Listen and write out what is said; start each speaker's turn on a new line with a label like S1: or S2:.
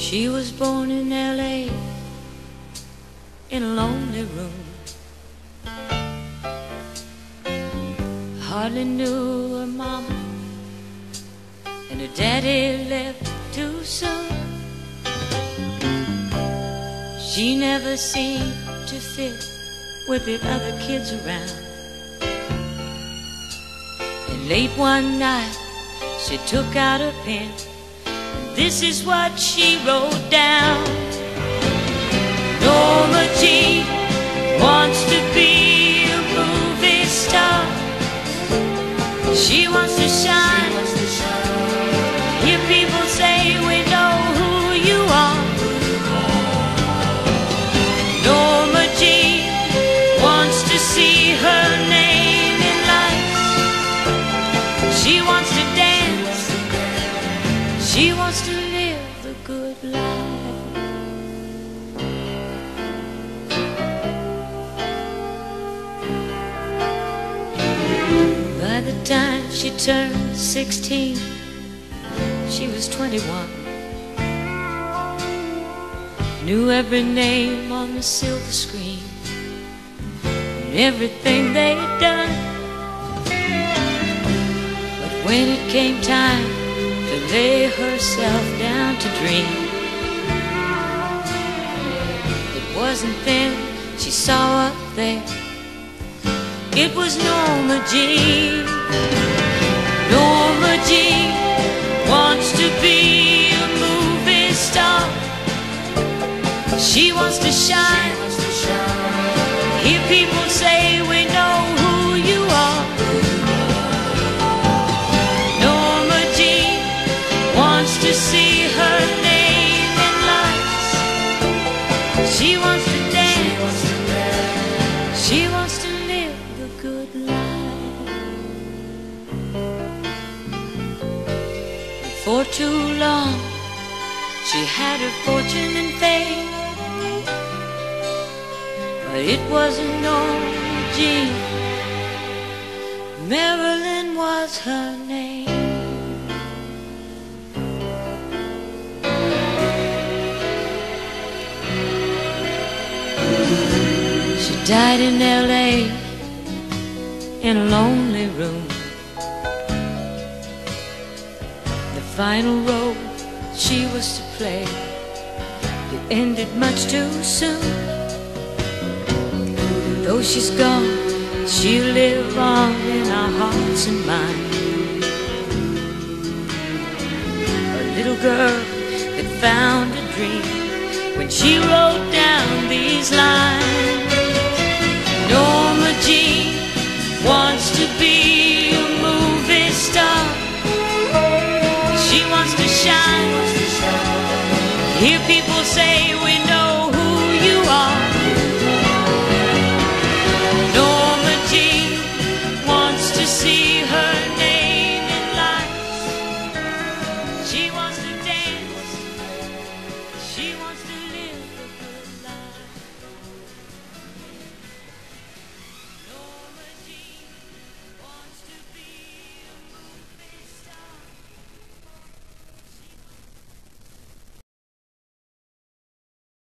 S1: She was born in L.A. in a lonely room. Hardly knew her mama, and her daddy left too soon. She never seemed to fit with the other kids around. And late one night she took out her pen, and this is what she wrote down. Norma Jean wants to be a movie star. She wants to shine, hear people say we know who you are. Norma Jean wants to see her name in lights. She wants to dance, she wants to live the good life. By the time she turned 16, she was 21. Knew every name on the silver screen and everything they'd done. But when it came time to lay herself down to dream, it wasn't then she saw up there. It was Norma Jean. Norma Jean wants to be a movie star. She wants to shine, hear people say we know who you are. Norma Jean wants to see her name in lights. She wants to dance, she wants to live the good life. For too long she had her fortune and fame, but it wasn't Norma Jean. Marilyn was her name. She died in L.A. in a lonely room. The final role she was to play, it ended much too soon. Though she's gone, she'll live on in our hearts and minds. A little girl that found a dream when she wrote down these lines. Norma Jean wants to be a movie star. She wants to shine, hear people say